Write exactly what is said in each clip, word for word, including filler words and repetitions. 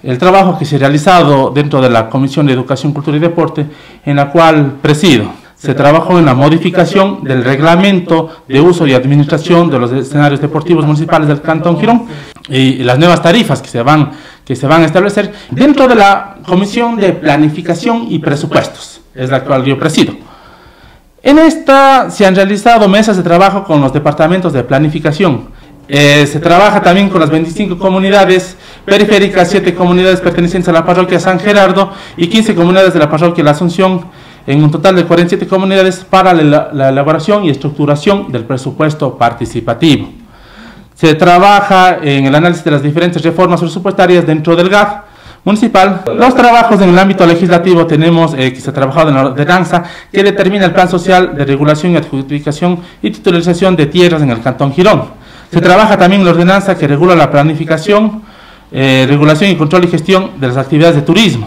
el trabajo que se ha realizado dentro de la Comisión de Educación, Cultura y Deporte, en la cual presido. Se trabajó en la modificación del reglamento de uso y administración de los escenarios deportivos municipales del Cantón Girón y las nuevas tarifas que se van, que se van a establecer dentro de la Comisión de Planificación y Presupuestos, es la cual yo presido. En esta se han realizado mesas de trabajo con los departamentos de planificación. Eh, se trabaja también con las veinticinco comunidades periféricas, siete comunidades pertenecientes a la parroquia San Gerardo y quince comunidades de la parroquia La Asunción, en un total de cuarenta y siete comunidades para la, la elaboración y estructuración del presupuesto participativo. Se trabaja en el análisis de las diferentes reformas presupuestarias dentro del G A D municipal. Los trabajos en el ámbito legislativo tenemos eh, que se ha trabajado en la ordenanza que determina el plan social de regulación y adjudicación y titularización de tierras en el Cantón Girón. Se trabaja también en la ordenanza que regula la planificación, eh, regulación y control y gestión de las actividades de turismo.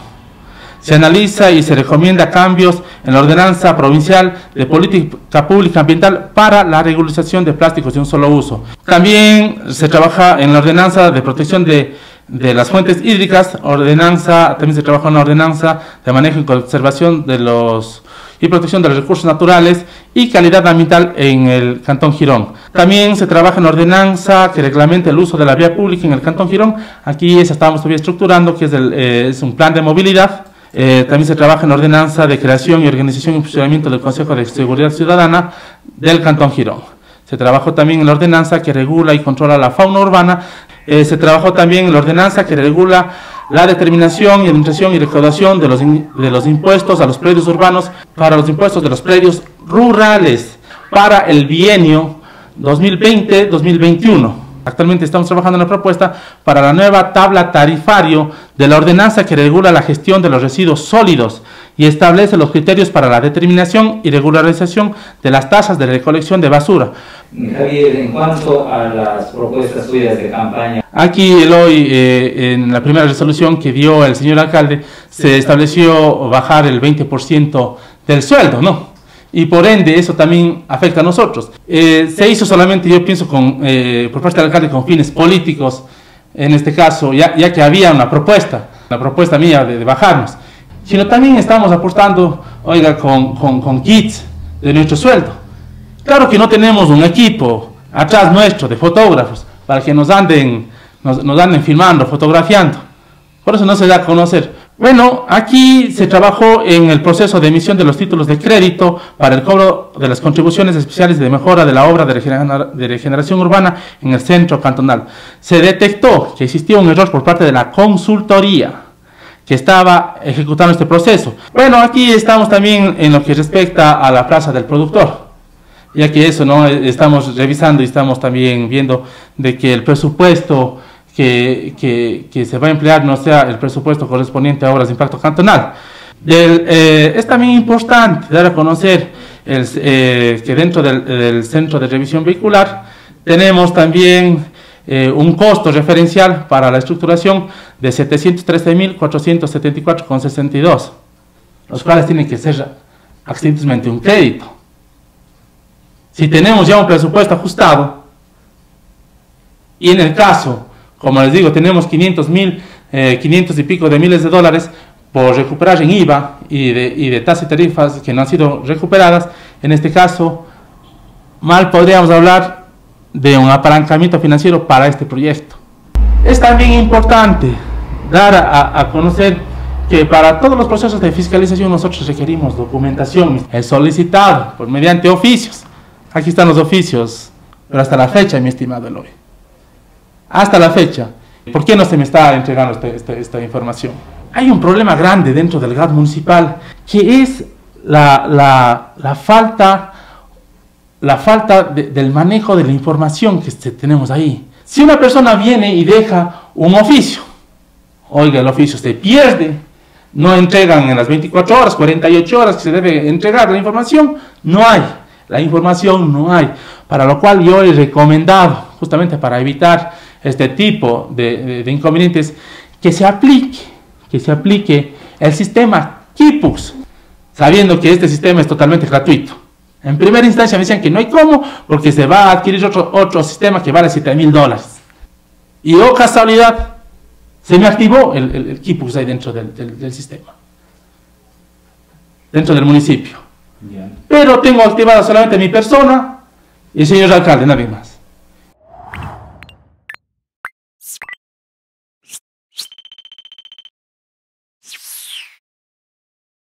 Se analiza y se recomienda cambios en la ordenanza provincial de política pública ambiental para la regularización de plásticos de un solo uso. También se trabaja en la ordenanza de protección de, de las fuentes hídricas, ordenanza, también se trabaja en la ordenanza de manejo y conservación de los y protección de los recursos naturales y calidad ambiental en el Cantón Girón. También se trabaja en la ordenanza que reglamenta el uso de la vía pública en el Cantón Girón. Aquí esa estamos todavía estructurando, que es, el, eh, es un plan de movilidad. Eh, también se trabaja en la ordenanza de creación y organización y funcionamiento del Consejo de Seguridad Ciudadana del Cantón Girón. Se trabajó también en la ordenanza que regula y controla la fauna urbana. Eh, se trabajó también en la ordenanza que regula la determinación y administración y recaudación de los, in, de los impuestos a los predios urbanos para los impuestos de los predios rurales para el bienio dos mil veinte dos mil veintiuno. Actualmente estamos trabajando en la propuesta para la nueva tabla tarifario de la ordenanza que regula la gestión de los residuos sólidos y establece los criterios para la determinación y regularización de las tasas de recolección de basura. Javier, en cuanto a las propuestas suyas de campaña. Aquí el hoy, eh, en la primera resolución que dio el señor alcalde, se estableció bajar el veinte por ciento del sueldo, ¿no? Y por ende eso también afecta a nosotros. Eh, se hizo solamente, yo pienso, con, eh, por parte del alcalde con fines políticos, en este caso, ya, ya que había una propuesta, la propuesta mía de, de bajarnos, sino también estamos apostando, oiga, con, con, con kits de nuestro sueldo. Claro que no tenemos un equipo atrás nuestro de fotógrafos para que nos anden, nos, nos anden filmando, fotografiando. Por eso no se da a conocer. Bueno, aquí se trabajó en el proceso de emisión de los títulos de crédito para el cobro de las contribuciones especiales de mejora de la obra de, regener de regeneración urbana en el centro cantonal. Se detectó que existía un error por parte de la consultoría que estaba ejecutando este proceso. Bueno, aquí estamos también en lo que respecta a la plaza del productor, ya que eso, ¿no? Estamos revisando y estamos también viendo de que el presupuesto Que, que, que se va a emplear no sea el presupuesto correspondiente a obras de impacto cantonal. Del, eh, es también importante dar a conocer el, eh, que dentro del, del centro de revisión vehicular tenemos también eh, un costo referencial para la estructuración de setecientos trece mil cuatrocientos setenta y cuatro con sesenta y dos, los cuales tienen que ser accidentalmente un crédito. Si tenemos ya un presupuesto ajustado y en el caso, como les digo, tenemos quinientos mil, eh, quinientos y pico de miles de dólares por recuperar en I V A y de, y de tasas y tarifas que no han sido recuperadas. En este caso, mal podríamos hablar de un apalancamiento financiero para este proyecto. Es también importante dar a, a conocer que para todos los procesos de fiscalización nosotros requerimos documentación. Es solicitado por mediante oficios. Aquí están los oficios, pero hasta la fecha, mi estimado Eloy. Hasta la fecha, ¿por qué no se me está entregando esta, esta, esta información? Hay un problema grande dentro del G A D municipal, que es la, la, la falta, la falta de, del manejo de la información que tenemos ahí. Si una persona viene y deja un oficio, oiga, el oficio se pierde, no entregan en las veinticuatro horas, cuarenta y ocho horas que se debe entregar la información, no hay, la información no hay, para lo cual yo he recomendado, justamente para evitar este tipo de, de, de inconvenientes, que se aplique, que se aplique el sistema Kipux, sabiendo que este sistema es totalmente gratuito. En primera instancia me decían que no hay cómo, porque se va a adquirir otro, otro sistema que vale siete mil dólares. Y oh casualidad, se me activó el, el, el equipo que está ahí dentro del, del, del sistema, dentro del municipio. Ya. Pero tengo activada solamente mi persona y el señor alcalde, nadie más.